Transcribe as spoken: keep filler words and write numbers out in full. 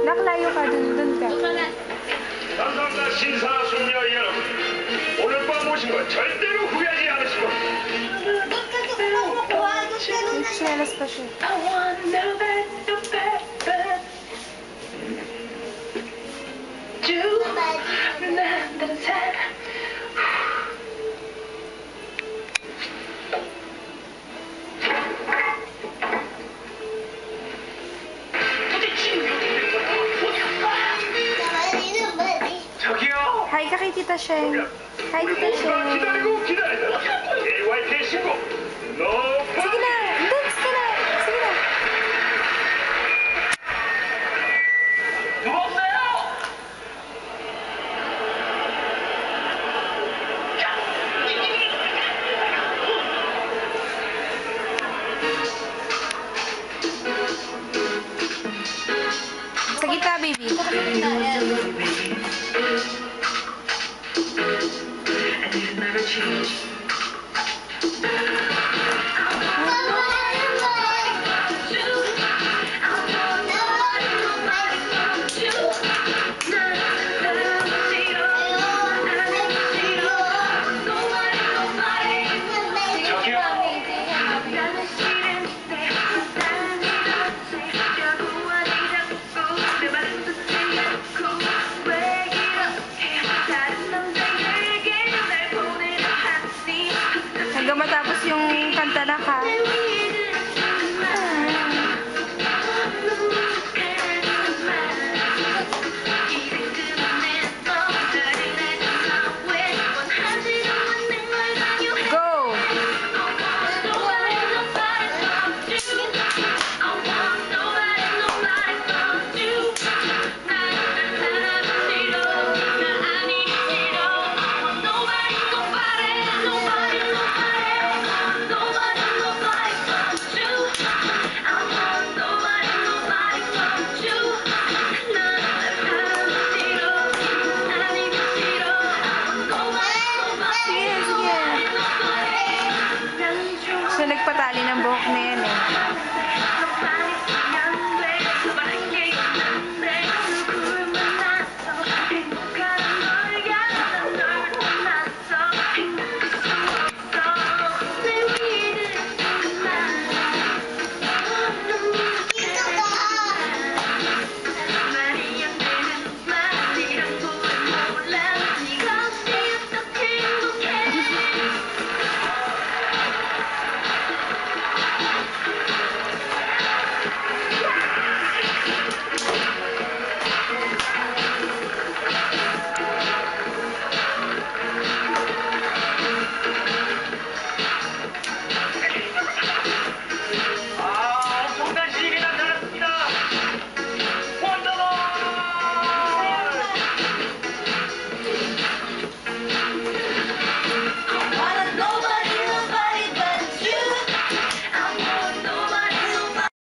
Naklayo ka, dun, dun ka. 감사합니다 신사 숙녀 여러분. 오늘 밤 오신 건 절대로 후회하지 않으시고. May chinelas pa siya. 저기요. Hi ka kay Tita Sheng. Hi, Tita Sheng. 기다리고 기다리다. 제이와이피의 신곡. No. Sige na! Dance ka na! Sige na! 누웠어요. Sa gitna, baby. And you never change.